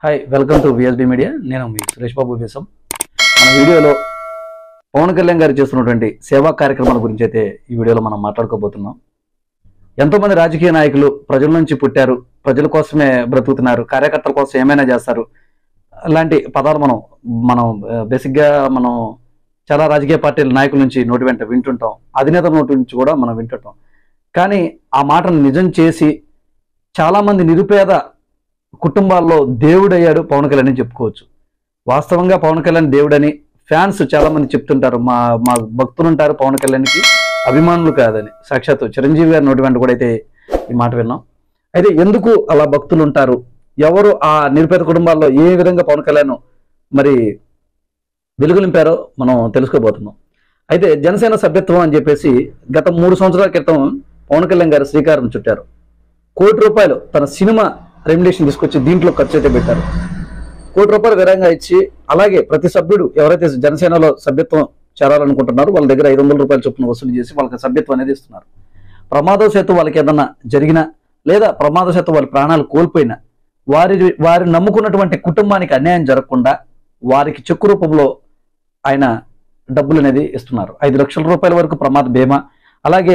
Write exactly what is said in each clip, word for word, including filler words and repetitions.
Hi welcome to VSB media. నేను మీ సురేష్ బాబు వేసం. మన వీడియోలో పవన్ కళ్యాణ్ గారు చేస్తున్నటువంటి సేవా కార్యక్రమాల గురించి అయితే ఈ వీడియోలో మనం మాట్లాడుకోబోతున్నాం. ఎంతోమంది రాజకీయ నాయకులు ప్రజల నుంచి పుట్టారు, ప్రజల కోసమే బ్రతుకుతున్నారు, కార్యకర్తల కోసం ఏమైనా చేస్తారు అలాంటి పదాలు మనం మనం బేసిక్గా మనం చాలా రాజకీయ పార్టీల నాయకుల నుంచి నోటి వెంట వింటుంటాం, అధినేతల నోటి నుంచి కూడా మనం వింటుంటాం. కానీ ఆ మాటను నిజం చేసి చాలామంది నిరుపేద కుటుంబాల్లో దేవుడయ్యాడు పవన్ కళ్యాణ్ అని చెప్పుకోవచ్చు. వాస్తవంగా పవన్ కళ్యాణ్ దేవుడని ఫ్యాన్స్ చాలా మంది చెప్తుంటారు. మా మా భక్తులు ఉంటారు పవన్ కళ్యాణ్కి, అభిమానులు కాదని. సాక్షాత్తు చిరంజీవి గారి నోటి వెంట కూడా అయితే ఈ మాట విన్నాం. అయితే ఎందుకు అలా భక్తులు ఉంటారు, ఎవరు ఆ నిరుపేద కుటుంబాల్లో ఏ విధంగా పవన్ కళ్యాణ్ మరి వెలుగు నింపారో మనం తెలుసుకోబోతున్నాం. అయితే జనసేన సభ్యత్వం అని చెప్పేసి గత మూడు సంవత్సరాల క్రితం పవన్ కళ్యాణ్ గారు శ్రీకారం చుట్టారు. కోటి రూపాయలు తన సినిమా రెమ్యునరేషన్ తీసుకొచ్చి దీంట్లో ఖర్చు అయితే పెట్టారు. కోటి రూపాయలు విరాంగా ఇచ్చి, అలాగే ప్రతి సభ్యుడు ఎవరైతే జనసేనలో సభ్యత్వం చేరాలనుకుంటున్నారో వాళ్ళ దగ్గర ఐదు వందల రూపాయల చొప్పున వసూలు చేసి వాళ్ళకి సభ్యత్వం అనేది ఇస్తున్నారు. ప్రమాదవశాత్తు వాళ్ళకి ఏదన్నా జరిగినా లేదా ప్రమాదవశాత్తు వాళ్ళ ప్రాణాలు కోల్పోయినా వారి వారి నమ్ముకున్నటువంటి కుటుంబానికి అన్యాయం జరగకుండా వారికి చెక్కు రూపంలో ఆయన డబ్బులు అనేది ఇస్తున్నారు. ఐదు లక్షల రూపాయల వరకు ప్రమాద బీమా, అలాగే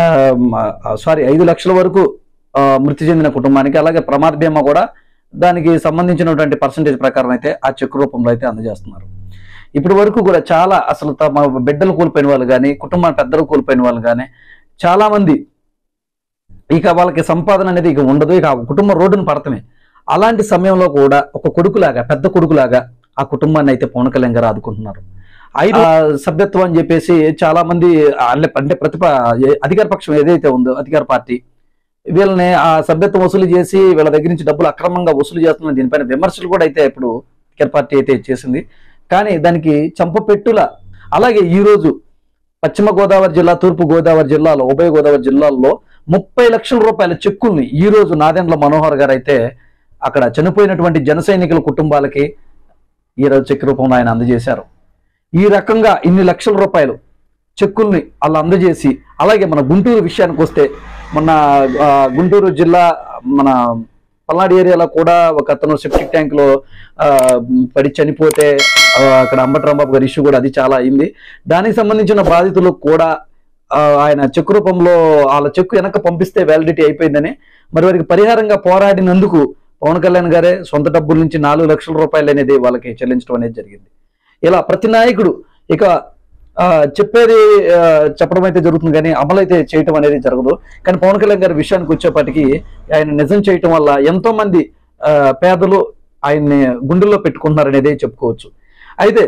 సారీ ఐదు లక్షల వరకు మృతి చెందిన కుటుంబానికి, అలాగే ప్రమాద బీమా కూడా దానికి సంబంధించినటువంటి పర్సంటేజ్ ప్రకారం అయితే ఆ చెక్కు రూపంలో అయితే అందజేస్తున్నారు. ఇప్పటి వరకు కూడా చాలా అసలు తమ బిడ్డలు కోల్పోయిన వాళ్ళు కానీ, కుటుంబ పెద్దలు కోల్పోయిన వాళ్ళు కానీ చాలా మంది ఇక వాళ్ళకి సంపాదన అనేది ఇక ఉండదు, ఇక కుటుంబం రోడ్డును పడతమే. అలాంటి సమయంలో కూడా ఒక కొడుకులాగా, పెద్ద కొడుకులాగా ఆ కుటుంబాన్ని అయితే పవన్ కళ్యాణ్ గారు ఆదుకుంటున్నారు. ఐదు సభ్యత్వం అని చెప్పేసి చాలా మంది అంటే ప్రతిప అధికార పక్షం ఏదైతే ఉందో అధికార పార్టీ వీళ్ళని ఆ సభ్యత్వం వసూలు చేసి వీళ్ళ దగ్గర నుంచి డబ్బులు అక్రమంగా వసూలు చేస్తున్న దీనిపైన విమర్శలు కూడా అయితే ఇప్పుడు అధికార పార్టీ అయితే చేసింది. కానీ దానికి చంపపెట్టుల అలాగే ఈరోజు పశ్చిమ గోదావరి జిల్లా, తూర్పు గోదావరి జిల్లాలో, ఉభయ గోదావరి జిల్లాల్లో ముప్పై లక్షల రూపాయల చెక్కుల్ని ఈరోజు నాదెండ్ల మనోహర్ గారు అయితే అక్కడ చనిపోయినటువంటి జన సైనికుల కుటుంబాలకి ఈరోజు చెక్ రూపంలో ఆయన అందజేశారు. ఈ రకంగా ఇన్ని లక్షల రూపాయలు చెక్కుల్ని అలా అందజేసి, అలాగే మన గుంటూరు విషయానికి వస్తే మొన్న గుంటూరు జిల్లా మన పల్నాడు ఏరియాలో కూడా ఒక అతను సెప్టిక్ ట్యాంక్లో పడి చనిపోతే అక్కడ అంబటి రాంబాబు గారి ఇష్యూ కూడా అది చాలా అయింది. దానికి సంబంధించిన బాధితులకు కూడా ఆయన చెక్కు రూపంలో వాళ్ళ చెక్కు వెనక పంపిస్తే వ్యాలిడిటీ అయిపోయిందని మరి వారికి పరిహారంగా పోరాడినందుకు పవన్ కళ్యాణ్ గారే సొంత డబ్బుల నుంచి నాలుగు లక్షల రూపాయలు అనేది వాళ్ళకి చెల్లించడం అనేది జరిగింది. ఇలా ప్రతి నాయకుడు ఇక చెప్పేది చెప్పడం అయితే జరుగుతుంది కానీ అమలు అయితే చేయటం అనేది జరగదు. కానీ పవన్ కళ్యాణ్ గారి విషయానికి వచ్చేప్పటికీ ఆయన నిజం చేయటం వల్ల ఎంతో మంది పేదలు ఆయన్ని గుండెల్లో పెట్టుకుంటున్నారు అనేది చెప్పుకోవచ్చు. అయితే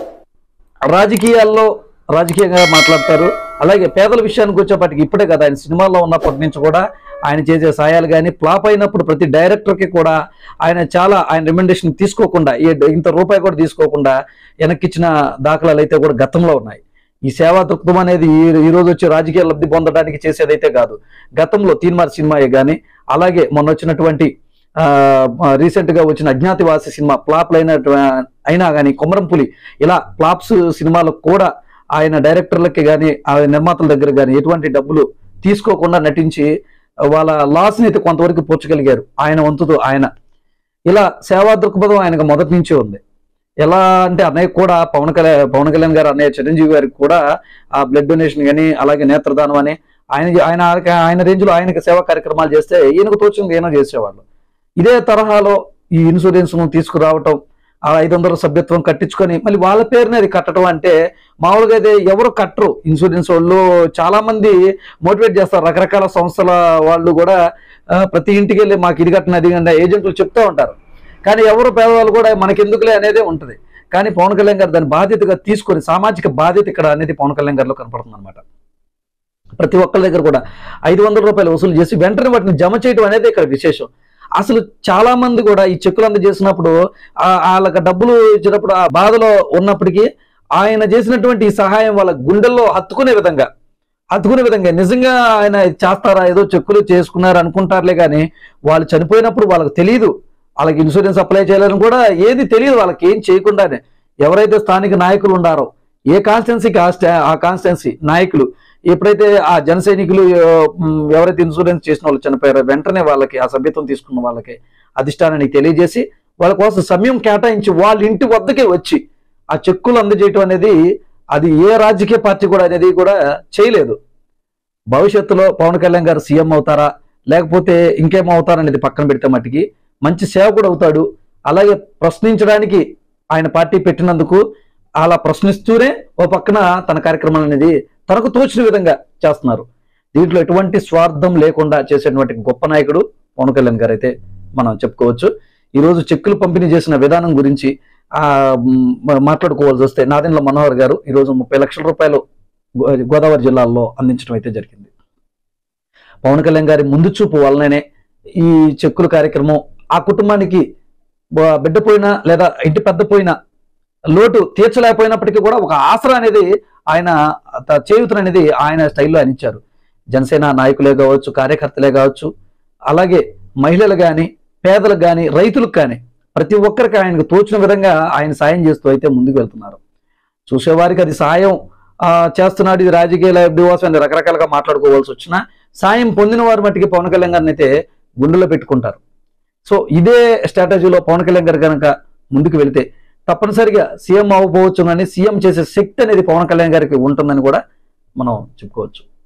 రాజకీయాల్లో రాజకీయంగా మాట్లాడతారు, అలాగే పేదల విషయానికి వచ్చేప్పటికి ఇప్పుడే కదా ఆయన సినిమాల్లో ఉన్నప్పటి నుంచి కూడా ఆయన చేసే సాయాలు కానీ ఫ్లాప్ అయినప్పుడు ప్రతి డైరెక్టర్కి కూడా ఆయన చాలా ఆయన రికమెండేషన్ తీసుకోకుండా ఇంత రూపాయి కూడా తీసుకోకుండా వెనక్కిచ్చిన దాఖలాలు అయితే కూడా గతంలో ఉన్నాయి. ఈ సేవా దృక్పథం అనేది ఈ రోజు వచ్చి రాజకీయ లబ్ధి పొందడానికి చేసేదైతే కాదు. గతంలో తీన్మార్ సినిమాయే కానీ, అలాగే మొన్న వచ్చినటువంటి రీసెంట్ గా వచ్చిన అజ్ఞాతివాసి సినిమా ఫ్లాప్లు అయిన అయినా కానీ, కొమరంపులి ఇలా ఫ్లాప్స్ సినిమాలకు కూడా ఆయన డైరెక్టర్లకి కానీ ఆ నిర్మాతల దగ్గర కానీ ఎటువంటి డబ్బులు తీసుకోకుండా నటించి వాళ్ళ లాస్ని అయితే కొంతవరకు పూడ్చగలిగారు ఆయన వంతుతో ఆయన. ఇలా సేవా దృక్పథం ఆయనకు మొదటి నుంచి ఉంది. ఎలా అంటే అన్నయ్య కూడా పవన్ కళ్యాణ్ పవన్ కళ్యాణ్ గారు అన్నయ్య చిరంజీవి గారికి కూడా ఆ బ్లడ్ డొనేషన్ కానీ, అలాగే నేత్రదానం అని ఆయన ఆయన ఆయన రేంజ్లో ఆయనకి సేవా కార్యక్రమాలు చేస్తే ఈయనకు తోచింది ఏమో చేసేవాళ్ళు. ఇదే తరహాలో ఈ ఇన్సూరెన్స్ను తీసుకురావటం, ఆ ఐదు వందల సభ్యత్వం కట్టించుకొని మళ్ళీ వాళ్ళ పేరుని అది కట్టడం అంటే మామూలుగా అయితే ఎవరు కట్టరు. ఇన్సూరెన్స్ వాళ్ళు చాలా మంది మోటివేట్ చేస్తారు, రకరకాల సంస్థల వాళ్ళు కూడా ప్రతి ఇంటికి వెళ్ళి మాకు ఇది కట్టిన అది కన్నా ఏజెంట్లు చెప్తూ ఉంటారు. కానీ ఎవరు పేదవాళ్ళు కూడా మనకెందుకులే అనేదే ఉంటుంది. కానీ పవన్ కళ్యాణ్ గారు దాన్ని బాధ్యతగా తీసుకొని సామాజిక బాధ్యత ఇక్కడ అనేది పవన్ కళ్యాణ్ గారిలో కనపడుతుంది అనమాట. ప్రతి ఒక్కరి దగ్గర కూడా ఐదు వందల రూపాయలు వసూలు చేసి వెంటనే వాటిని జమ చేయడం అనేది ఇక్కడ విశేషం. అసలు చాలా మంది కూడా ఈ చెక్కులు అందజేసినప్పుడు వాళ్ళకి డబ్బులు ఇచ్చినప్పుడు ఆ బాధలో ఉన్నప్పటికీ ఆయన చేసినటువంటి ఈ సహాయం వాళ్ళ గుండెల్లో హత్తుకునే విధంగా హత్తుకునే విధంగా నిజంగా ఆయన చేస్తారా, ఏదో చెక్కులు చేసుకున్నారు అనుకుంటారులే కానీ వాళ్ళు చనిపోయినప్పుడు వాళ్ళకి తెలియదు, వాళ్ళకి ఇన్సూరెన్స్ అప్లై చేయాలని కూడా ఏది తెలియదు. వాళ్ళకి ఏం చేయకుండానే ఎవరైతే స్థానిక నాయకులు ఉన్నారో ఏ కాన్స్టిట్యున్సీకి ఆ కాన్స్టిట్యున్సీ నాయకులు ఎప్పుడైతే ఆ జన సైనికులు ఎవరైతే ఇన్సూరెన్స్ చేసిన వాళ్ళు చనిపోయారో వెంటనే వాళ్ళకి ఆ సభ్యత్వం తీసుకున్న వాళ్ళకి అధిష్టానానికి తెలియజేసి వాళ్ళ కోసం సమయం కేటాయించి వాళ్ళ ఇంటి వద్దకే వచ్చి ఆ చెక్కులు అందజేయటం అనేది అది ఏ రాజకీయ పార్టీ కూడా అనేది కూడా చేయలేదు. భవిష్యత్తులో పవన్ కళ్యాణ్ గారు సీఎం అవుతారా లేకపోతే ఇంకేమవుతారా అనేది పక్కన పెడితే మట్టికి మంచి సేవకుడు అవుతాడు. అలాగే ప్రశ్నించడానికి ఆయన పార్టీ పెట్టినందుకు అలా ప్రశ్నిస్తూనే ఓ పక్కన తన కార్యక్రమాలు అనేది తనకు తోచిన విధంగా చేస్తున్నారు. దీంట్లో ఎటువంటి స్వార్థం లేకుండా చేసేటువంటి గొప్ప నాయకుడు పవన్ కళ్యాణ్ గారు అయితే మనం చెప్పుకోవచ్చు. ఈరోజు చెక్కులు పంపిణీ చేసిన విధానం గురించి ఆ మాట్లాడుకోవాల్సి వస్తే నాదెండ్ల మనోహర్ గారు ఈరోజు ముప్పై లక్షల రూపాయలు గోదావరి జిల్లాలో అందించడం అయితే జరిగింది. పవన్ కళ్యాణ్ గారి ముందు చూపు వల్లనే ఈ చెక్కుల కార్యక్రమం ఆ కుటుంబానికి బిడ్డ పోయినా లేదా ఇంటి పెద్ద పోయినా లోటు తీర్చలేకపోయినప్పటికీ కూడా ఒక ఆసరా అనేది ఆయన చేయూతను అనేది ఆయన స్టైల్లో ఆయన ఇచ్చారు. జనసేన నాయకులే కావచ్చు, కార్యకర్తలే కావచ్చు, అలాగే మహిళలు కానీ, పేదలకు కానీ, రైతులకు కానీ ప్రతి ఒక్కరికి ఆయనకు తోచిన విధంగా ఆయన సాయం చేస్తూ అయితే ముందుకు వెళ్తున్నారు. చూసేవారికి అది సాయం చేస్తున్నాడు, ఇది రాజకీయ లబ్ధివాసం అని రకరకాలుగా మాట్లాడుకోవాల్సి వచ్చినా సాయం పొందిన వారి మట్టికి పవన్ కళ్యాణ్ గారిని అయితే గుండెలో పెట్టుకుంటారు. సో ఇదే స్ట్రాటజీలో పవన్ కళ్యాణ్ గారు కనుక ముందుకు వెళితే తప్పనిసరిగా సీఎం అవ్వకపోవచ్చు, కానీ సీఎం చేసే శక్తి అనేది పవన్ కళ్యాణ్ గారికి ఉంటుందని కూడా మనం చెప్పుకోవచ్చు.